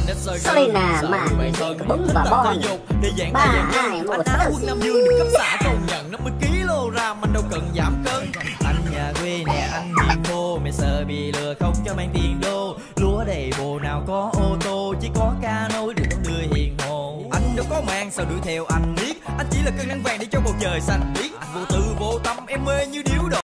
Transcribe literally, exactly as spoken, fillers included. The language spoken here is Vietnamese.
Selena màn bún và bon. Ba hai một Anh Á quân Nam Dương được cấp xã công nhận năm mươi ki lô gam, anh đâu cần giảm cân. Anh nhà quê nè, anh hiền thô, mày sợ bị lừa không cho mang tiền đô. Lúa đầy bồ nào có ô tô, chỉ có cano được con người hiền hồ. Anh đâu có mang sao đuổi theo anh biết, anh chỉ là cơn nắng vàng để cho bầu trời xanh biếc. Anh vô tư vô tâm em mê như điếu đổ.